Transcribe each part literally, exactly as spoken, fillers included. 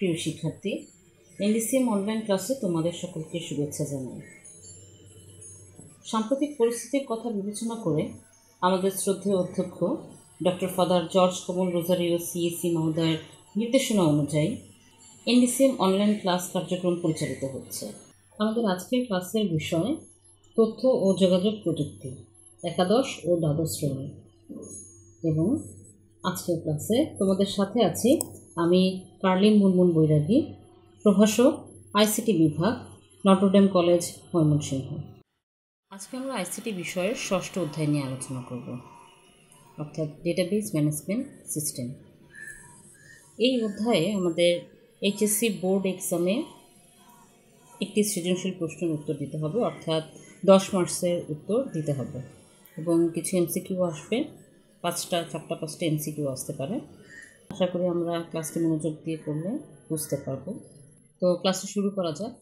প্রিয় শিক্ষার্থী, এনডিসিএম অনলাইন ক্লাসে তোমাদের সকলকে শুভেচ্ছা জানাই। সাম্প্রতিক পরিস্থিতির কথা বিবেচনা করে আমাদের শ্রদ্ধেয় অধ্যক্ষ doctor father George Kamal Rosario CSC মহোদয়ের নির্দেশনা অনুযায়ী এনডিসিএম অনলাইন ক্লাস কার্যক্রম পরিচালিত হচ্ছে। আমাদের আজকের ক্লাসের বিষয় তথ্য ও যোগাযোগ প্রযুক্তি, একাদশ ও দ্বাদশ শ্রেণী। এবং আজকের ক্লাসে তোমাদের সাথে আছি আমি কার্লিন মুনমুন বৈরাগী, প্রভাষক, আইসিটি বিভাগ, নটরডেম কলেজ, ময়মনসিংহ। আজকে আমরা আইসিটি বিষয়ের ষষ্ঠ অধ্যায় নিয়ে আলোচনা করব, অর্থাৎ ডেটাবেস ম্যানেজমেন্ট সিস্টেম। এই অধ্যায়ে আমাদের এইচএসসি বোর্ড এক্সামে একটি সৃজনশীল প্রশ্নের উত্তর দিতে হবে, অর্থাৎ দশ মার্কসের উত্তর দিতে হবে এবং কিছু এমসিকিউ আসবে, পাঁচটা চারটা পাঁচটা এমসিকিউ আসতে পারে। আশা করি আমরা ক্লাসটি মনোযোগ দিয়ে করলে বুঝতে পারবো। তো ক্লাসটি শুরু করা যাক।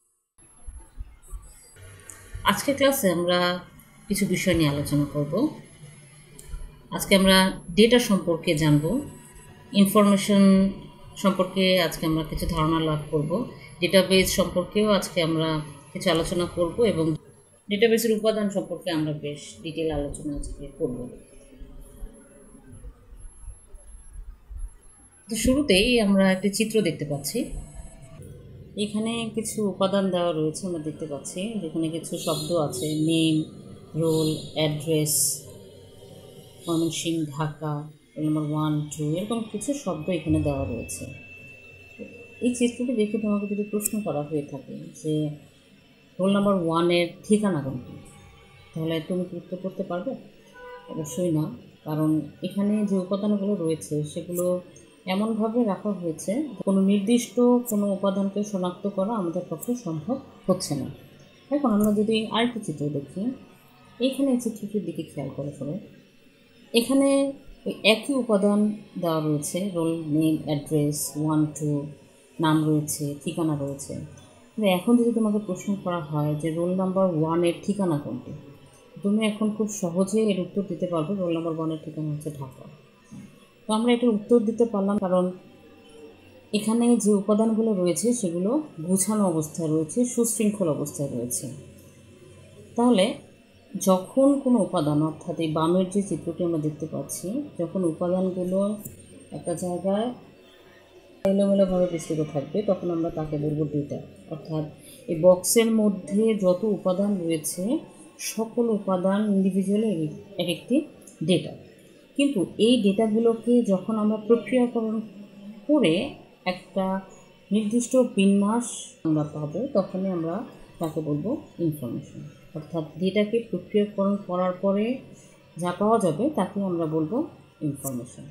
আজকের ক্লাসে আমরা কিছু বিষয় নিয়ে আলোচনা করব। আজকে আমরা ডেটা সম্পর্কে জানব, ইনফরমেশন সম্পর্কে আজকে আমরা কিছু ধারণা লাভ করব, ডেটাবেস সম্পর্কেও আজকে আমরা কিছু আলোচনা করব এবং ডেটাবেসের উপাদান সম্পর্কে আমরা বেশ ডিটেল আলোচনা আজকে করব। তো শুরুতেই আমরা একটি চিত্র দেখতে পাচ্ছি। এখানে কিছু উপাদান দেওয়া রয়েছে, আমরা দেখতে পাচ্ছি যেখানে কিছু শব্দ আছে, name, roll, address, Mymensingh, Dhaka, roll number one two, এরকম কিছু শব্দ এখানে দেওয়া রয়েছে। এই চিত্রটি দেখে তোমাকে যদি প্রশ্ন করা হয়ে থাকে যে রোল নাম্বার ওয়ানের ঠিকানা কোনটি, তাহলে তুমি কি উত্তর করতে পারবে? অবশ্যই না, কারণ এখানে যে উপাদানগুলো রয়েছে সেগুলো এমনভাবে রাখা হয়েছে কোনো নির্দিষ্ট কোনো উপাদানকে শনাক্ত করা আমাদের পক্ষে সম্ভব হচ্ছে না। এখন আমরা যদি আরেকটি চিত্র দেখি, এইখানে এই চিত্রটির দিকে খেয়াল করে ফেলে, এখানে ওই একই উপাদান দেওয়া রয়েছে, roll name, address, one two, নাম রয়েছে, ঠিকানা রয়েছে। কিন্তু এখন যদি তোমাকে প্রশ্ন করা হয় যে রোল নাম্বার ওয়ানের ঠিকানা কোনটি, তুমি এখন খুব সহজে এর উত্তর দিতে পারবে, রোল নাম্বার ওয়ানের ঠিকানা হচ্ছে ঢাকা। তো আমরা এটার উত্তর দিতে পারলাম কারণ এখানে যে উপাদানগুলো রয়েছে সেগুলো গুছানো অবস্থায় রয়েছে, সুশৃঙ্খল অবস্থায় রয়েছে। তাহলে যখন কোনো উপাদান, অর্থাৎ এই বামের যে চিত্রটি আমরা দেখতে পাচ্ছি, যখন উপাদানগুলো একটা জায়গায় এলোমেলোভাবে বিস্তৃত থাকবে তখন আমরা তাকে বলবো ডেটা। অর্থাৎ এই বক্সের মধ্যে যত উপাদান রয়েছে সকল উপাদান ইন্ডিভিজুয়ালি এক একটি ডেটা। কিন্তু এই ডেটাগুলোকে যখন আমরা প্রক্রিয়াকরণ করে একটা নির্দিষ্ট বিন্যাস আমরা পাবো, তখনই আমরা তাকে বলবো ইনফরমেশন। অর্থাৎ ডেটাকে প্রক্রিয়াকরণ করার পরে যা পাওয়া যাবে তাকে আমরা বলবো ইনফরমেশন।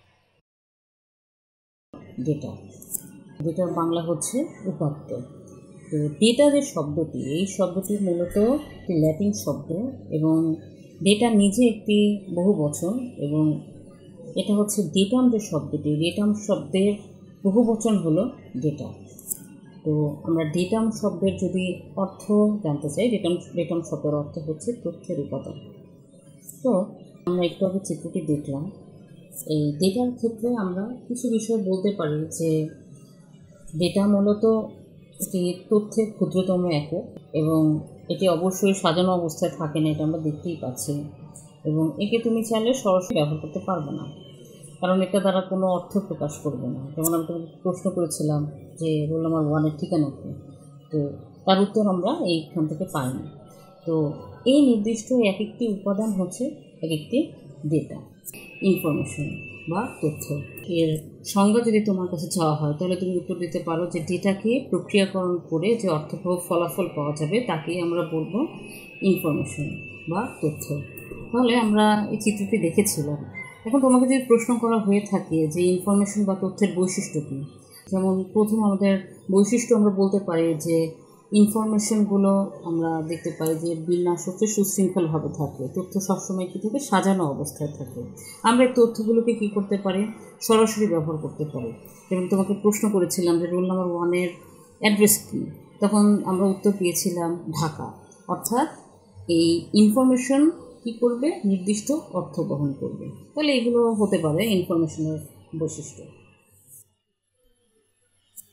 ডেটা, ডেটার বাংলা হচ্ছে উপাত্ত। তো ডেটা যে শব্দটি, এই শব্দটি মূলত একটি ল্যাটিন শব্দ এবং ডেটা নিজে একটি বহুবচন এবং এটা হচ্ছে ডেটাম যে শব্দটি, ডেটাম শব্দের বহুবচন হলো ডেটা। তো আমরা ডেটাম শব্দের যদি অর্থ জানতে চাই, ডেটাম ডেটাম শব্দের অর্থ হচ্ছে তথ্যের উপাদান। তো আমরা একটু আগে চিত্রটি দেখলাম, এই ডেটার ক্ষেত্রে আমরা কিছু বিষয় বলতে পারি যে ডেটা মূলত একটি তথ্যের ক্ষুদ্রতম একক এবং এটি অবশ্যই সাজানো অবস্থায় থাকে না, এটা আমরা দেখতেই পাচ্ছি। এবং একে তুমি চাইলে সরাসরি ব্যবহার করতে পারবে না, কারণ এটা দ্বারা কোনো অর্থ প্রকাশ করবে না। যেমন আমি তোমাকে প্রশ্ন করেছিলাম যে রোল নাম্বার ওয়ানের ঠিকানা কি, তো তার উত্তর আমরা এইখান থেকে পাই না। তো এই নির্দিষ্ট এক একটি উপাদান হচ্ছে এক একটি ডেটা, ইনফরমেশন বা তথ্য। এর সংজ্ঞা যদি তোমার কাছে চাওয়া হয় তাহলে তুমি উত্তর দিতে পারো যে ডেটাকে প্রক্রিয়াকরণ করে যে অর্থবহ ফলাফল পাওয়া যাবে তাকেই আমরা বলবো ইনফরমেশন বা তথ্য। তাহলে আমরা এই চিত্রটি দেখেছিলাম। এখন তোমাকে যদি প্রশ্ন করা হয়ে থাকে যে ইনফরমেশন বা তথ্যের বৈশিষ্ট্য কী, যেমন প্রথম আমাদের বৈশিষ্ট্য আমরা বলতে পারি যে ইনফরমেশনগুলো আমরা দেখতে পাই যে বিন্যাস হচ্ছে সুশৃঙ্খলভাবে থাকে, তথ্য সবসময় কী থাকে, সাজানো অবস্থায় থাকে। আমরা এই তথ্যগুলোকে কী করতে পারি, সরাসরি ব্যবহার করতে পারি। এবং তোমাকে প্রশ্ন করেছিলাম যে রোল নাম্বার ওয়ানের অ্যাড্রেস কী, তখন আমরা উত্তর পেয়েছিলাম ঢাকা। অর্থাৎ এই ইনফরমেশন কী করবে, নির্দিষ্ট অর্থ বহন করবে। তাহলে এগুলো হতে পারে ইনফরমেশনের বৈশিষ্ট্য।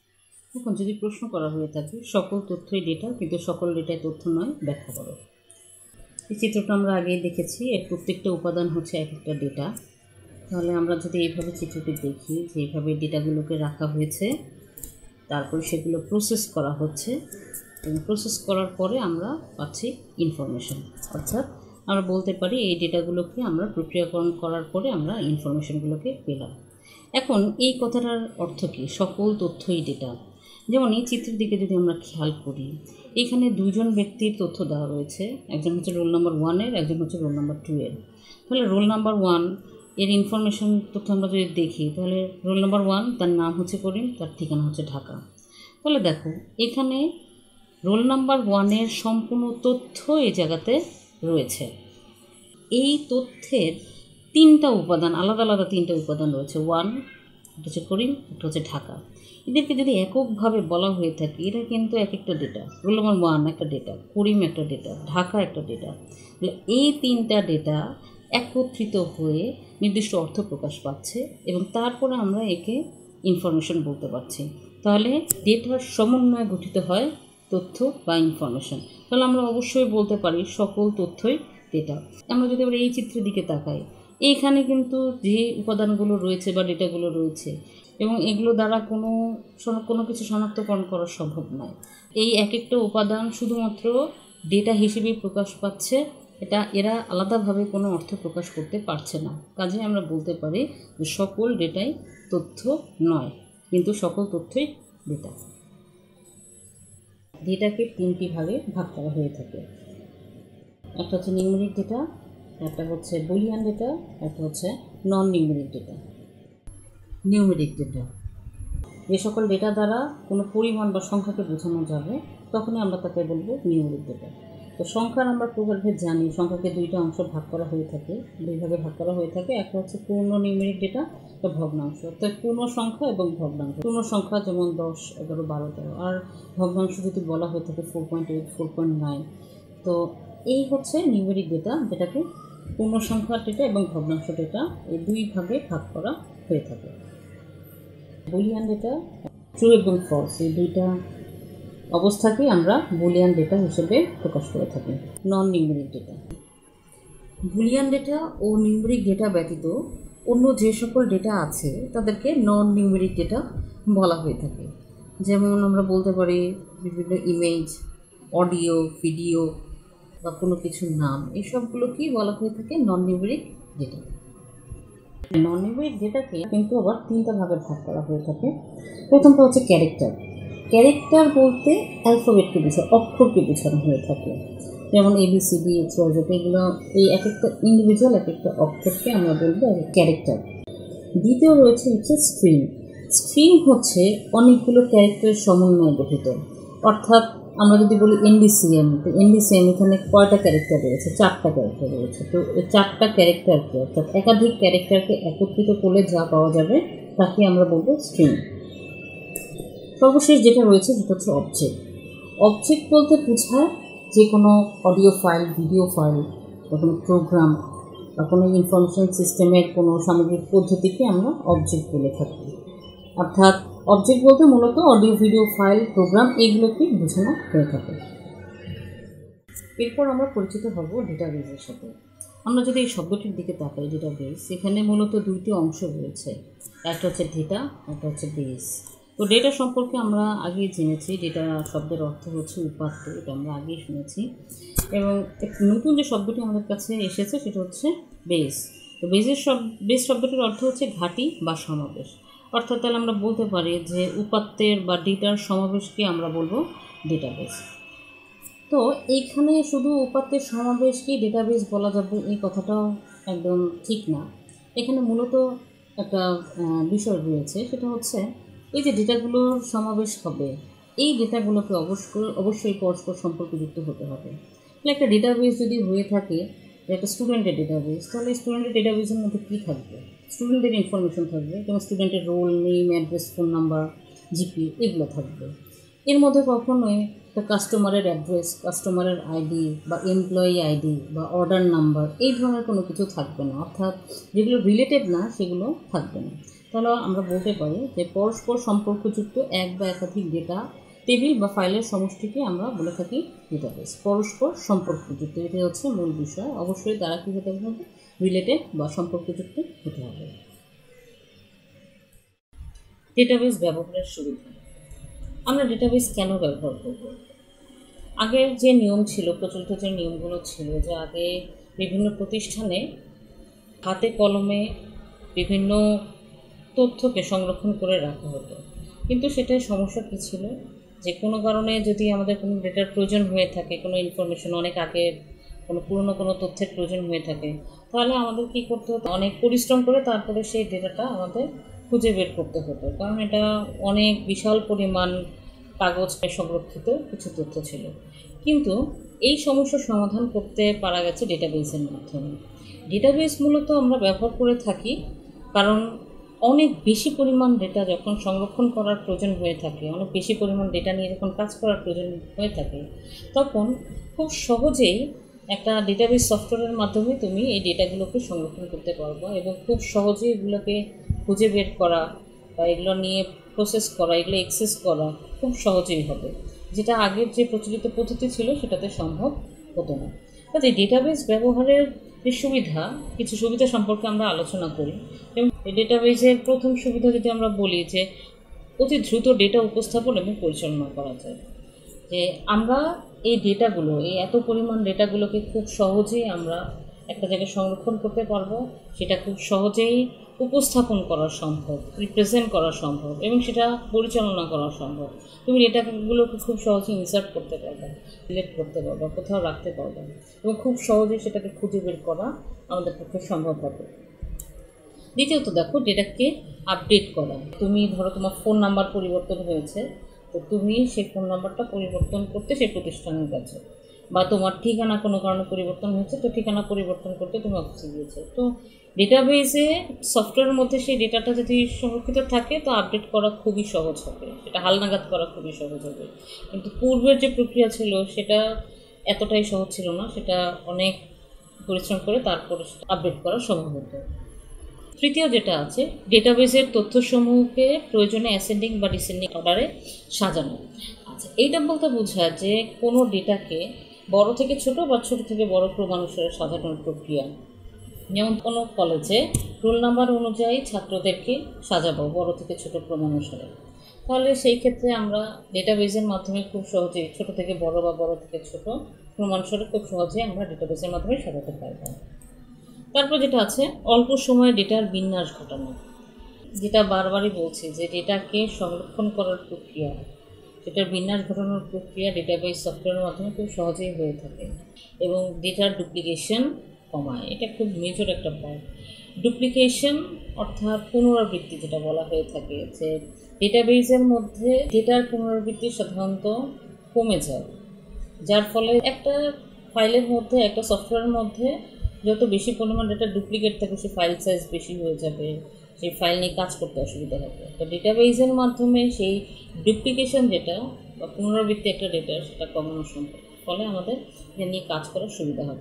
এখন যদি প্রশ্ন করা হয়ে থাকে সকল তথ্যই ডেটা কিন্তু সকল ডেটায় তথ্য নয়, ব্যাখ্যা করো। এই চিত্রটা আমরা আগেই দেখেছি, এর প্রত্যেকটা উপাদান হচ্ছে এক একটা ডেটা। তাহলে আমরা যদি এইভাবে চিত্রটি দেখি যে এইভাবে ডেটাগুলোকে রাখা হয়েছে, তারপরে সেগুলো প্রসেস করা হচ্ছে এবং প্রসেস করার পরে আমরা পাচ্ছি ইনফরমেশন। অর্থাৎ আমরা বলতে পারি এই ডেটাগুলোকে আমরা প্রক্রিয়াকরণ করার পরে আমরা ইনফরমেশনগুলোকে পেলাম। এখন এই কথাটার অর্থ কী? সকল তথ্যই ডেটা। যেমন এই চিত্রের দিকে যদি আমরা খেয়াল করি, এখানে দুজন ব্যক্তির তথ্য দেওয়া রয়েছে, একজন হচ্ছে রোল নাম্বার ওয়ানের, একজন হচ্ছে রোল নাম্বার টু এর। তাহলে রোল নাম্বার ওয়ান এর ইনফরমেশন তথ্য আমরা যদি দেখি, তাহলে রোল নাম্বার ওয়ান তার নাম হচ্ছে করিম, তার ঠিকানা হচ্ছে ঢাকা। তাহলে দেখো এখানে রোল নাম্বার ওয়ানের সম্পূর্ণ তথ্য এই জায়গাতে রয়েছে। এই তথ্যের তিনটা উপাদান, আলাদা আলাদা তিনটা উপাদান রয়েছে। ওয়ান, এটা হচ্ছে করিম, এটা হচ্ছে ঢাকা। এদেরকে যদি এককভাবে বলা হয়ে থাকে, এটা কিন্তু এক একটা ডেটা। রোল নাম্বার ওয়ান একটা ডেটা, করিম একটা ডেটা, ঢাকা একটা ডেটা। এই তিনটা ডেটা একত্রিত হয়ে নির্দিষ্ট অর্থ প্রকাশ পাচ্ছে এবং তারপরে আমরা একে ইনফরমেশন বলতে পারছি। তাহলে ডেটার সমন্বয়ে গঠিত হয় তথ্য বা ইনফরমেশন। তাহলে আমরা অবশ্যই বলতে পারি সকল তথ্যই ডেটা। আমরা যদি আমরা এই চিত্রের দিকে তাকাই, এইখানে কিন্তু যে উপাদানগুলো রয়েছে বা ডেটাগুলো রয়েছে এবং এগুলো দ্বারা কোনো কোনো কিছু শনাক্তকরণ করা সম্ভব নয়। এই এক একটা উপাদান শুধুমাত্র ডেটা হিসেবেই প্রকাশ পাচ্ছে, এটা এরা আলাদাভাবে কোনো অর্থ প্রকাশ করতে পারছে না। কাজে আমরা বলতে পারি যে সকল ডেটাই তথ্য নয়, কিন্তু সকল তথ্যই ডেটা। ডেটাকে তিনটি ভাগে ভাগ করা হয়ে থাকে। একটা হচ্ছে নিউমেরিক ডেটা, একটা হচ্ছে বুলিয়ান ডেটা, একটা হচ্ছে non numeric data. Numeric data যে সকল ডেটা দ্বারা কোনো পরিমাণ বা সংখ্যাকে বোঝানো যাবে, তখনই আমরা তাকে বলবো নিউমেরিক ডেটা। তো সংখ্যার আমরা প্রকারভেদ জানি, সংখ্যাকে দুইটা অংশ ভাগ করা হয়ে থাকে, দুই ভাগে ভাগ করা হয়ে থাকে। একটা হচ্ছে পূর্ণ নিউমেরিক ডেটা, একটা ভগ্নাংশ। অর্থাৎ পূর্ণ সংখ্যা এবং ভগ্নাংশ। পূর্ণ সংখ্যা যেমন দশ, এগারো, বারো, তেরো, আর ভগ্নাংশ যদি বলা হয়ে থাকে four point eight, four point nine. তো এই হচ্ছে নিউমেরিক ডেটা, যেটাকে পূর্ণ সংখ্যার ডেটা এবং ভগ্নাংশ ডেটা এই দুই ভাগে ভাগ করা হয়ে থাকে। বুলিয়ান ডেটা, ট্রু এবং ফলস, এই দুইটা অবস্থাকে আমরা বুলিয়ান ডেটা হিসেবে প্রকাশ করে থাকি। Non numeric data, boolean data ও নিউমেরিক ডেটা ব্যতীত অন্য যে সকল ডেটা আছে তাদেরকে নন নিউমেরিক ডেটা বলা হয়ে থাকে। যেমন আমরা বলতে পারি বিভিন্ন ইমেজ, অডিও, ভিডিও বা কোনো কিছুর নাম, এই সবগুলোকেই বলা হয়ে থাকে non numeric data. Non numeric ডেটাকে কিন্তু আবার তিনটা ভাগে ভাগ করা হয়ে থাকে। প্রথমটা হচ্ছে ক্যারেক্টার। ক্যারেক্টার বলতে অ্যালফাবেটকে বোঝায়, অক্ষরকে বোঝানো হয়ে থাকে। যেমন এবিসিডি, এক্স ওয়াই জেড, এগুলো এই এক একটা ইন্ডিভিজুয়াল এক একটা অক্ষরকে আমরা বলবো ক্যারেক্টার। দ্বিতীয় রয়েছে হচ্ছে স্ট্রিং। স্ট্রিং হচ্ছে অনেকগুলো ক্যারেক্টারের সমন্বয়ে গঠিত। অর্থাৎ আমরা যদি বলি এনডিসিএম, তো এনডিসিএম এখানে কয়টা ক্যারেক্টার রয়েছে? চারটা ক্যারেক্টার রয়েছে। তো এই চারটা ক্যারেক্টারকে, অর্থাৎ একাধিক ক্যারেক্টারকে একত্রিত করলে যা পাওয়া যাবে তাকে আমরা বলবো স্ট্রিং। সর্বশেষ যেটা রয়েছে সেটা হচ্ছে অবজেক্ট। অবজেক্ট বলতে বোঝায় যে কোনো অডিও ফাইল, ভিডিও ফাইল বা কোনো প্রোগ্রাম বা কোনো ইনফরমেশন সিস্টেমের কোনো সামগ্রিক পদ্ধতিকে আমরা অবজেক্ট বলে থাকি। অর্থাৎ অবজেক্ট বলতে মূলত অডিও, ভিডিও ফাইল, প্রোগ্রাম এইগুলোকে বোঝানো হয়ে থাকে। এরপর আমরা পরিচিত হব ডেটাবেজের সাথে। আমরা যদি এই শব্দটির দিকে তাকাই, ডেটাবেজ, এখানে মূলত দুইটি অংশ রয়েছে, একটা হচ্ছে ডেটা, একটা হচ্ছে বেস। তো ডেটা সম্পর্কে আমরা আগেই জেনেছি, ডেটা শব্দের অর্থ হচ্ছে উপাত্ত, এটা আমরা আগেই শুনেছি। এবং নতুন যে শব্দটি আমাদের কাছে এসেছে সেটা হচ্ছে বেস। তো বেসের শব্দ বেস শব্দটির অর্থ হচ্ছে ঘাঁটি বা সমাবেশ। অর্থাৎ তাহলে আমরা বলতে পারি যে উপাত্তের বা ডেটার সমাবেশকে আমরা বলবো ডেটাবেস। তো এইখানে শুধু উপাত্তের সমাবেশকেই ডেটাবেস বলা যাবে এই কথাটাও একদম ঠিক না। এখানে মূলত একটা বিষয় রয়েছে, সেটা হচ্ছে এই যে ডেটাগুলোর সমাবেশ হবে, এই ডেটাগুলোকে অবশ্যই অবশ্যই পরস্পর সম্পর্কযুক্ত হতে হবে। তাহলে একটা ডেটাবেস যদি হয়ে থাকে, একটা স্টুডেন্টের ডেটাবেস, তাহলে স্টুডেন্টের ডেটাবেসের মধ্যে কী থাকবে? স্টুডেন্টের ইনফরমেশন থাকবে, যেমন স্টুডেন্টের roll, name, address, phone number, GP, এগুলো থাকবে। এর মধ্যে কখনোই একটা কাস্টমারের অ্যাড্রেস, কাস্টমারের আইডি বা এমপ্লয়ি আইডি বা অর্ডার নাম্বার এই ধরনের কোনো কিছু থাকবে না। অর্থাৎ যেগুলো রিলেটেড না সেগুলো থাকবে না। তাহলে আমরা বলতে পারি যে পরস্পর সম্পর্কযুক্ত এক বা একাধিক ডেটা টেবিল বা ফাইলের সমষ্টিকে আমরা বলে থাকি ডেটাবেস। পরস্পর সম্পর্কযুক্ত, এটাই হচ্ছে মূল বিষয়। অবশ্যই তারা কী হতে হবে? রিলেটেড বা সম্পর্কযুক্ত হতে হবে। ডেটাবেস ব্যবহারের সুবিধা। আমরা ডেটাবেস কেন ব্যবহার করব? আগের যে নিয়ম ছিল, প্রচলিত যে নিয়মগুলো ছিল, যে আগে বিভিন্ন প্রতিষ্ঠানে হাতে কলমে বিভিন্ন তথ্যকে সংরক্ষণ করে রাখা হতো, কিন্তু সেটার সমস্যা কী ছিল? যে কোনো কারণে যদি আমাদের কোনো ডেটার প্রয়োজন হয়ে থাকে, কোনো ইনফরমেশন অনেক আগের কোনো পুরনো কোনো তথ্যের প্রয়োজন হয়ে থাকে, তাহলে আমাদের কী করতে হতো? অনেক পরিশ্রম করে তারপরে সেই ডেটাটা আমাদের খুঁজে বের করতে হতো, কারণ এটা অনেক বিশাল পরিমাণ কাগজ সংরক্ষিত কিছু তথ্য ছিল। কিন্তু এই সমস্যার সমাধান করতে পারা গেছে ডেটাবেসের মাধ্যমে। ডেটাবেস মূলত আমরা ব্যবহার করে থাকি কারণ অনেক বেশি পরিমাণ ডেটা যখন সংরক্ষণ করার প্রয়োজন হয়ে থাকে, অনেক বেশি পরিমাণ ডেটা নিয়ে যখন কাজ করার প্রয়োজন হয়ে থাকে, তখন খুব সহজেই একটা ডেটাবেস সফটওয়্যারের মাধ্যমে তুমি এই ডেটাগুলোকে সংরক্ষণ করতে পারবে এবং খুব সহজেই এগুলোকে খুঁজে বের করা বা এগুলো নিয়ে প্রসেস করা, এগুলো অ্যাক্সেস করা খুব সহজেই হবে, যেটা আগের যে প্রচলিত পদ্ধতি ছিল সেটাতে সম্ভব হতো না। কাজে ডেটাবেস ব্যবহারের যে সুবিধা, কিছু সুবিধা সম্পর্কে আমরা আলোচনা করি। এবং এই ডেটাবেসের প্রথম সুবিধা যদি আমরা বলি যে অতি দ্রুত ডেটা উপস্থাপন এবং পরিচালনা করা যায়। যে আমরা এই ডেটাগুলো, এই এত পরিমাণ ডেটাগুলোকে খুব সহজেই আমরা একটা জায়গায় সংরক্ষণ করতে পারবো, সেটা খুব সহজেই উপস্থাপন করা সম্ভব, রিপ্রেজেন্ট করা সম্ভব এবং সেটা পরিচালনা করা সম্ভব। তুমি ডেটাগুলোকে খুব সহজেই ইনসার্ট করতে পারবে, সিলেক্ট করতে পারবে, কোথাও রাখতে পারবে এবং খুব সহজেই সেটাকে খুঁজে বের করা আমাদের পক্ষে সম্ভব হবে। দ্বিতীয়ত দেখো, ডেটাকে আপডেট করা। তুমি ধরো তোমার ফোন নাম্বার পরিবর্তন হয়েছে, তো তুমি সেই ফোন নাম্বারটা পরিবর্তন করতে সেই প্রতিষ্ঠানের কাছে, বা তোমার ঠিকানা কোনো কারণে পরিবর্তন হয়েছে, তো ঠিকানা পরিবর্তন করতে তুমি অফিসে গিয়েছো, তো ডেটাবেসে সফটওয়্যারের মধ্যে সেই ডেটাটা যদি সংরক্ষিত থাকে তো আপডেট করা খুবই সহজ হবে, সেটা হালনাগাদ করা খুবই সহজ হবে। কিন্তু পূর্বের যে প্রক্রিয়া ছিল সেটা এতটাই সহজ ছিল না, সেটা অনেক পরিশ্রম করে তারপরে আপডেট করা সম্ভব হতো। তৃতীয় যেটা আছে, ডেটাবেসের তথ্যসমূহকে প্রয়োজনে অ্যাসেন্ডিং বা ডিসেন্ডিং অর্ডারে সাজানো। আচ্ছা, এইটা বলতে বোঝায় যে কোনো ডেটাকে বড় থেকে ছোট বা ছোট থেকে বড় ক্রমানুসারে সাজানোর প্রক্রিয়া। যেমন কোনো কলেজে রোল নাম্বার অনুযায়ী ছাত্রদেরকে সাজাবো বড় থেকে ছোট ক্রমানুসারে, তাহলে সেই ক্ষেত্রে আমরা ডেটাবেসের মাধ্যমে খুব সহজেই ছোট থেকে বড় বা বড় থেকে ছোট ক্রমানুসারে খুব সহজেই আমরা ডেটাবেসের মাধ্যমে সাজাতে পারবো। তারপর যেটা আছে, অল্প সময়ে ডেটার বিন্যাস ঘটানো, যেটা বারবারই বলছি যে ডেটাকে সংরক্ষণ করার প্রক্রিয়া, ডেটার বিন্যাস ঘটানোর প্রক্রিয়া ডেটাবেস সফটওয়্যারের মাধ্যমে খুব সহজেই হয়ে থাকে এবং ডেটার ডুপ্লিকেশন কমায়। এটা খুব মেজর একটা পয়েন্ট। ডুপ্লিকেশন অর্থাৎ পুনরাবৃত্তি যেটা বলা হয়ে থাকে, যে ডেটাবেসের মধ্যে ডেটার পুনরাবৃত্তি সাধারণত কমে যায়, যার ফলে একটা ফাইলের মধ্যে, একটা সফটওয়্যারের মধ্যে যত বেশি পরিমাণ ডেটা ডুপ্লিকেট থাকে সেই ফাইল সাইজ বেশি হয়ে যাবে, সেই ফাইল নিয়ে কাজ করতে অসুবিধা হবে। তো ডেটাবেসের মাধ্যমে সেই ডুপ্লিকেশন যেটা বা পুনরাবৃত্তি একটা ডেটা, সেটা কমানো সম্ভব, ফলে আমাদের এটা নিয়ে কাজ করার সুবিধা হবে।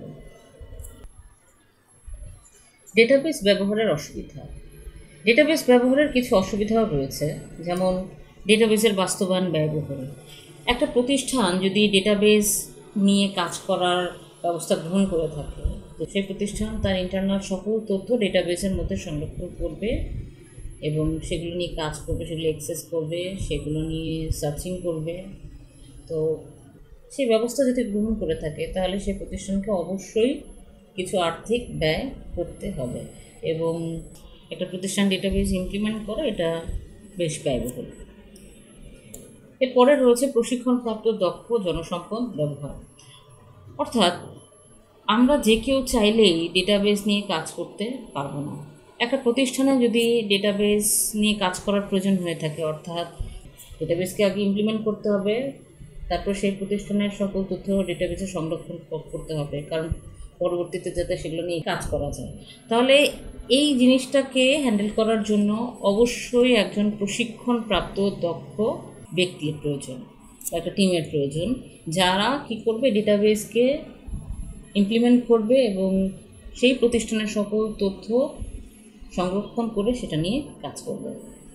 ডেটাবেস ব্যবহারের অসুবিধা। ডেটাবেস ব্যবহারের কিছু অসুবিধাও রয়েছে, যেমন ডেটাবেসের বাস্তবায়ন ব্যয়বহুল। একটা প্রতিষ্ঠান যদি ডেটাবেস নিয়ে কাজ করার ব্যবস্থা গ্রহণ করে থাকে, তো সেই প্রতিষ্ঠান তার ইন্টারনাল সকল তথ্য ডেটাবেসের মধ্যে সংরক্ষণ করবে এবং সেগুলো নিয়ে কাজ করবে, সেগুলো অ্যাক্সেস করবে, সেগুলো নিয়ে সার্চিং করবে। তো সেই ব্যবস্থা যদি গ্রহণ করে থাকে তাহলে সেই প্রতিষ্ঠানকে অবশ্যই কিছু আর্থিক ব্যয় করতে হবে এবং একটা প্রতিষ্ঠান ডেটাবেস ইমপ্লিমেন্ট করা এটা বেশ ব্যয়বহুল। এরপরে রয়েছে প্রশিক্ষণপ্রাপ্ত দক্ষ জনসম্পদ ব্যবহার। অর্থাৎ আমরা যে কেউ চাইলেই ডেটাবেস নিয়ে কাজ করতে পারবো না। একটা প্রতিষ্ঠানে যদি ডেটাবেস নিয়ে কাজ করার প্রয়োজন হয়ে থাকে, অর্থাৎ ডেটাবেসকে আগে ইমপ্লিমেন্ট করতে হবে, তারপর সেই প্রতিষ্ঠানের সকল তথ্য ডেটাবেসে সংরক্ষণ করতে হবে, কারণ পরবর্তীতে যাতে সেগুলো নিয়ে কাজ করা যায়, তাহলে এই জিনিসটাকে হ্যান্ডেল করার জন্য অবশ্যই একজন প্রশিক্ষণপ্রাপ্ত দক্ষ ব্যক্তির প্রয়োজন বা একটা টিমের প্রয়োজন, যারা কী করবে, ডেটাবেসকে ইমপ্লিমেন্ট করবে এবং সেই প্রতিষ্ঠানের সকল তথ্য সংরক্ষণ করে সেটা নিয়ে কাজ করবে।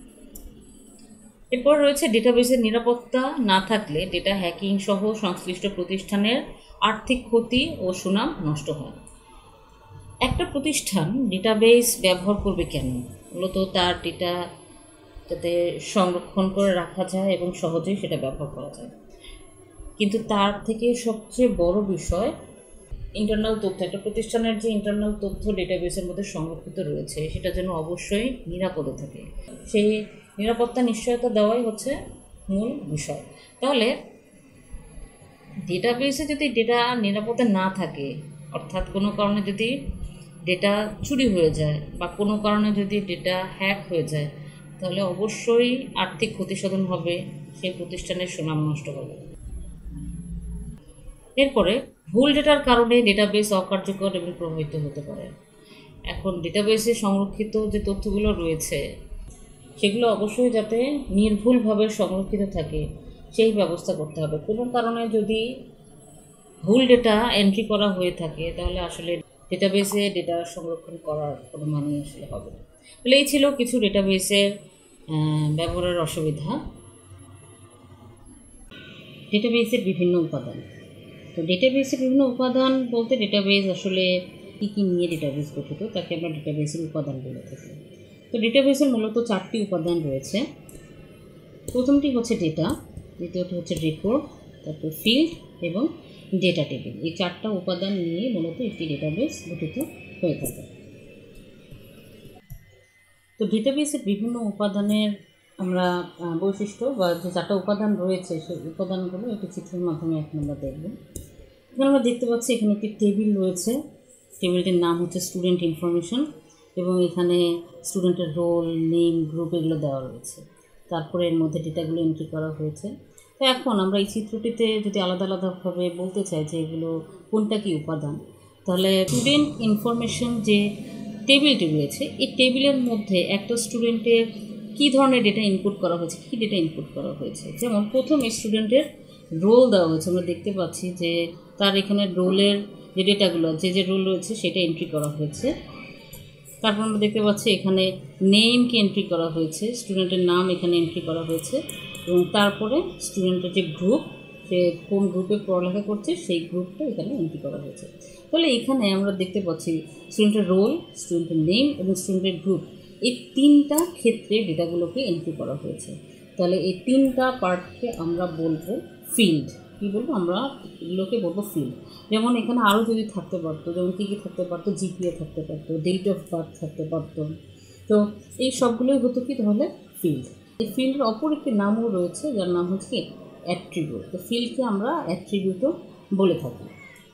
এরপর রয়েছে ডেটাবেসের নিরাপত্তা না থাকলে ডেটা হ্যাকিং সহ সংশ্লিষ্ট প্রতিষ্ঠানের আর্থিক ক্ষতি ও সুনাম নষ্ট হয়। একটা প্রতিষ্ঠান ডেটাবেস ব্যবহার করবে কেন? মূলত তার ডেটা যাতে সংরক্ষণ করে রাখা যায় এবং সহজেই সেটা ব্যবহার করা যায়। কিন্তু তার থেকে সবচেয়ে বড় বিষয় ইন্টারনাল তথ্য। একটা প্রতিষ্ঠানের যে ইন্টারনাল তথ্য ডেটাবেসের মধ্যে সংরক্ষিত রয়েছে সেটা যেন অবশ্যই নিরাপদে থাকে, সেই নিরাপত্তা নিশ্চয়তা দেওয়াই হচ্ছে মূল বিষয়। তাহলে ডেটাবেসে যদি ডেটা নিরাপদে না থাকে, অর্থাৎ কোনো কারণে যদি ডেটা চুরি হয়ে যায় বা কোনো কারণে যদি ডেটা হ্যাক হয়ে যায়, তাহলে অবশ্যই আর্থিক ক্ষতিসাধন হবে, সেই প্রতিষ্ঠানের সুনাম নষ্ট হবে। এরপরে ভুল ডেটার কারণে ডেটাবেস অকার্যকর এবং প্রভাবিত হতে পারে। এখন ডেটাবেসে সংরক্ষিত যে তথ্যগুলো রয়েছে সেগুলো অবশ্যই যাতে নির্ভুলভাবে সংরক্ষিত থাকে সেই ব্যবস্থা করতে হবে। কোনো কারণে যদি ভুল ডেটা এন্ট্রি করা হয়ে থাকে তাহলে আসলে ডেটাবেসে ডেটা সংরক্ষণ করার কোনো মানে আসলে হবে না। তাহলে এই ছিল কিছু ডেটাবেসের ব্যবহারের অসুবিধা। ডেটাবেসের বিভিন্ন উপাদান। তো ডেটাবেসের বিভিন্ন উপাদান বলতে ডেটাবেস আসলে কী কী নিয়ে ডেটাবেস গঠিত তাকে আমরা ডেটাবেসের উপাদান বলে থাকি। তো ডেটাবেসের মূলত চারটি উপাদান রয়েছে। প্রথমটি হচ্ছে ডেটা, দ্বিতীয়টি হচ্ছে রেকর্ড, তারপর ফিল্ড এবং ডেটা টেবিল। এই চারটা উপাদান নিয়ে মূলত একটি ডেটাবেস গঠিত হয়ে থাকে। তো ডেটাবেসের বিভিন্ন উপাদানের আমরা বৈশিষ্ট্য বা যে চারটা উপাদান রয়েছে সেই উপাদানগুলো একটি চিত্রের মাধ্যমে এখন আমরা দেখব। এখানে আমরা দেখতে পাচ্ছি এখানে একটি টেবিল রয়েছে। টেবিলটির নাম হচ্ছে স্টুডেন্ট ইনফরমেশন এবং এখানে স্টুডেন্টের রোল, নেম, গ্রুপ এগুলো দেওয়া রয়েছে। তারপরে এর মধ্যে ডেটাগুলো এন্ট্রি করা হয়েছে। তো এখন আমরা এই চিত্রটিতে যদি আলাদা আলাদাভাবে বলতে চাই যে এগুলো কোনটা কি উপাদান, তাহলে স্টুডেন্ট ইনফরমেশন যে টেবিলটি রয়েছে এই টেবিলের মধ্যে একটা স্টুডেন্টের কী ধরনের ডেটা ইনপুট করা হয়েছে, কী ডেটা ইনপুট করা হয়েছে। যেমন প্রথম স্টুডেন্টের রোল দেওয়া হয়েছে, আমরা দেখতে পাচ্ছি যে তার এখানে রোলের যে ডেটাগুলো যে যে রোল রয়েছে সেটা এন্ট্রি করা হয়েছে। তারপর আমরা দেখতে পাচ্ছি এখানে নেমকে এন্ট্রি করা হয়েছে, স্টুডেন্টের নাম এখানে এন্ট্রি করা হয়েছে এবং তারপরে স্টুডেন্টের যে গ্রুপ, সে কোন গ্রুপে পড়ালেখা করছে সেই গ্রুপটা এখানে এন্ট্রি করা হয়েছে। তাহলে এখানে আমরা দেখতে পাচ্ছি স্টুডেন্টের রোল, স্টুডেন্টের নেম এবং স্টুডেন্টের গ্রুপ এই তিনটা ক্ষেত্রে ডেটাগুলোকে এন্ট্রি করা হয়েছে। তাহলে এই তিনটা পার্টকে আমরা বলবো ফিল্ড। কী বলবো আমরা এগুলোকে বলবো ফিল্ড। যেমন এখানে আরও যদি থাকতে পারতো, যেমন কী কী থাকতে পারতো, জিপিএ থাকতে পারতো, ডেট অফ বার্থ থাকতে পারতো। তো এই সবগুলোই হতো কি তাহলে ফিল্ড। এই ফিল্ডের অপর একটি নামও রয়েছে যার নাম হচ্ছে অ্যাট্রিবিউট। তো ফিল্ডকে আমরা অ্যাট্রিবিউটও বলে থাকি।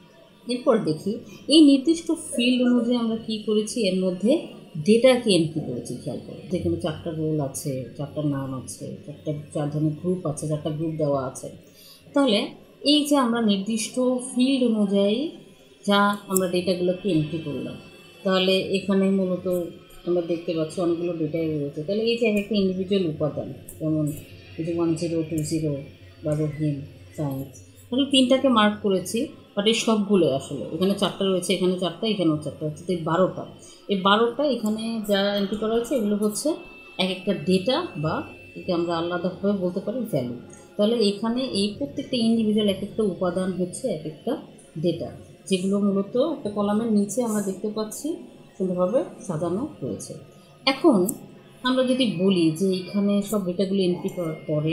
এরপর দেখি এই নির্দিষ্ট ফিল্ড অনুযায়ী আমরা কী করেছি, এর মধ্যে ডেটাকে এন্ট্রি করেছি। খেয়াল করে যেখানে চারটা রোল আছে, চারটা নাম আছে, চারটা চার ধরনের গ্রুপ আছে, চারটা গ্রুপ দেওয়া আছে। তাহলে এই যে আমরা নির্দিষ্ট ফিল্ড অনুযায়ী যা আমরা ডেটাগুলোকে এন্ট্রি করলাম, তাহলে এখানে মূলত আমরা দেখতে পাচ্ছি অনেকগুলো ডেটাই রয়েছে। তাহলে এই যে একটা ইন্ডিভিজুয়াল উপাদান, যেমন এই যে ওয়ান জিরো টু জিরো বা রহিম সায়েন্স, তাহলে তিনটাকে মার্ক করেছি, বাট এই সবগুলো আসলে এখানে চারটা রয়েছে, এখানে চারটা, এখানেও চারটা, হচ্ছে এই বারোটা। এই বারোটা এখানে যা এন্ট্রি করা হয়েছে এগুলো হচ্ছে এক একটা ডেটা বা একে আমরা আলাদাভাবে বলতে পারি ভ্যালু। তাহলে এখানে এই প্রত্যেকটা ইন্ডিভিজুয়াল এক একটা উপাদান হচ্ছে এক একটা ডেটা, যেগুলো মূলত একটা কলামের নিচে আমরা দেখতে পাচ্ছি সুন্দরভাবে সাজানো রয়েছে। এখন আমরা যদি বলি যে এখানে সব ডেটাগুলো এন্ট্রি করার পরে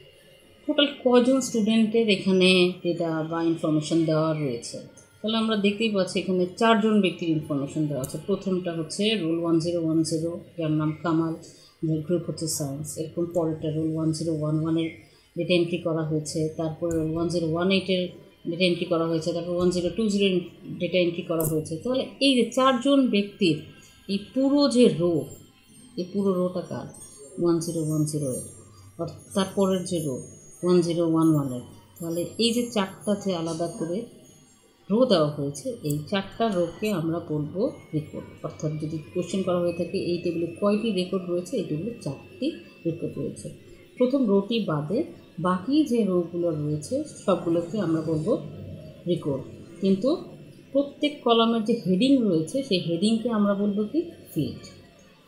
টোটাল কজন স্টুডেন্টের এখানে ডেটা বা ইনফরমেশান দেওয়া রয়েছে, তাহলে আমরা দেখতেই পাচ্ছি এখানে চারজন ব্যক্তির ইনফরমেশান দেওয়া আছে। প্রথমটা হচ্ছে roll one zero one zero, যার নাম কামাল, যার গ্রুপ হচ্ছে সায়েন্স। এরকম পরেরটা রোল ওয়ান জিরো ওয়ান ওয়ানের ডেটা এন্ট্রি করা হয়েছে, তারপরে রোল ওয়ান জিরো ওয়ান এইটের ডেটা এন্ট্রি করা হয়েছে, তারপর one zero two zero data entry করা হয়েছে। তাহলে এই যে চারজন ব্যক্তির এই পুরো যে রো, এই পুরো রোটা কার, ওয়ান জিরো ওয়ান জিরো এর, আর তারপরের যে রো ওয়ান জিরো ওয়ান ওয়ানের। তাহলে এই যে চারটা যে আলাদা করে রো দেওয়া হয়েছে, এই চারটা রোকে আমরা বলবো রেকর্ড। অর্থাৎ যদি কোশ্চেন করা হয়ে থাকে এই টেবিলে কয়টি রেকর্ড রয়েছে, এই টেবিলে চারটি রেকর্ড রয়েছে। প্রথম রোটি বাদে বাকি যে রোগুলো রয়েছে সবগুলোকে আমরা বলবো রেকর্ড। কিন্তু প্রত্যেক কলামের যে হেডিং রয়েছে সেই হেডিংকে আমরা বলবো কি ফিল্ড।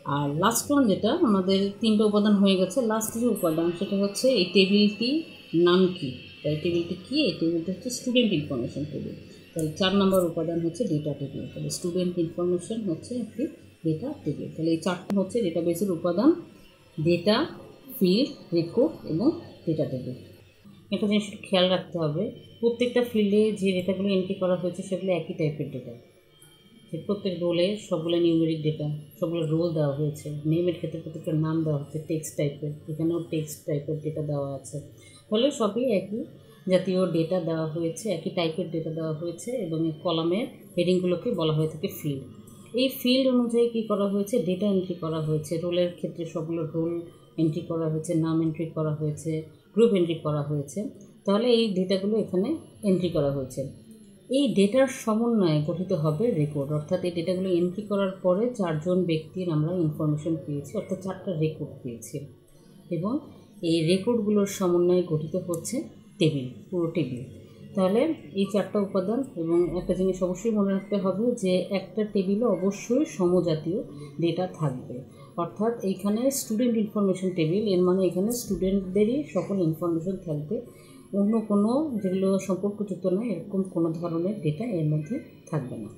আর লাস্ট ওয়ান যেটা আমাদের তিনটে উপাদান হয়ে গেছে, লাস্ট যে উপাদান সেটা হচ্ছে এই টেবিলটি নাম কি, তাই টেবিলটি কী, এই টেবিলটি হচ্ছে স্টুডেন্ট ইনফরমেশন টেবিল। তাহলে চার নম্বর উপাদান হচ্ছে ডেটা টেবিল। তাহলে স্টুডেন্ট ইনফরমেশন হচ্ছে একটি ডেটা টেবিল। তাহলে এই চারটি হচ্ছে ডেটাবেসের উপাদান: ডেটা, ফিল্ড, রেকর্ড এবং ডেটা টেবিল। একটা জিনিস একটু খেয়াল রাখতে হবে, প্রত্যেকটা ফিল্ডে যে ডেটাগুলো এন্ট্রি করা হয়েছে সেগুলো একই টাইপের ডেটা। প্রত্যেক রোলে সবগুলো নিউমেরিক ডেটা, সবগুলো রোল দেওয়া হয়েছে। নেমের ক্ষেত্রে প্রত্যেকটা নাম দেওয়া হচ্ছে টেক্সট টাইপের, এখানেও টেক্সট টাইপের ডেটা দেওয়া আছে। ফলে সবই একই জাতীয় ডেটা দেওয়া হয়েছে, একই টাইপের ডেটা দেওয়া হয়েছে এবং এই কলামের হেডিংগুলোকে বলা হয়ে থাকে ফিল্ড। এই ফিল্ড অনুযায়ী কী করা হয়েছে, ডেটা এন্ট্রি করা হয়েছে। রোলের ক্ষেত্রে সবগুলো রোল এন্ট্রি করা হয়েছে, নাম এন্ট্রি করা হয়েছে, গ্রুপ এন্ট্রি করা হয়েছে। তাহলে এই ডেটাগুলো এখানে এন্ট্রি করা হয়েছে। এই ডেটার সমন্বয়ে গঠিত হবে রেকর্ড, অর্থাৎ এই ডেটাগুলো এন্ট্রি করার পরে চারজন ব্যক্তির আমরা ইনফরমেশন পেয়েছি, অর্থাৎ চারটা রেকর্ড পেয়েছি। এবং এই রেকর্ডগুলোর সমন্বয়ে গঠিত হচ্ছে টেবিল, পুরো টেবিল। তাহলে এই চারটা উপাদান, এবং একটা জিনিস অবশ্যই মনে রাখতে হবে যে একটা টেবিলে অবশ্যই সমজাতীয় ডেটা থাকবে। অর্থাৎ এইখানে স্টুডেন্ট ইনফরমেশন টেবিল, এর মানে এখানে স্টুডেন্টদেরই সকল ইনফরমেশন থাকবে, অন্য কোনো যেগুলো সম্পর্কযুক্ত নয় এরকম কোনো ধরনের ডেটা এর মধ্যে থাকবে না।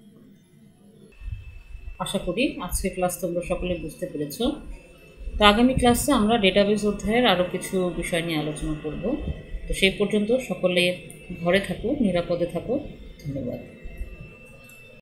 আশা করি আজকের ক্লাস তোমরা সকলে বুঝতে পেরেছ। তো আগামী ক্লাসে আমরা ডেটাবেস অধ্যায়ের আরও কিছু বিষয় নিয়ে আলোচনা করব। তো সেই পর্যন্ত সকলে ঘরে থাকো, নিরাপদে থাকো। ধন্যবাদ।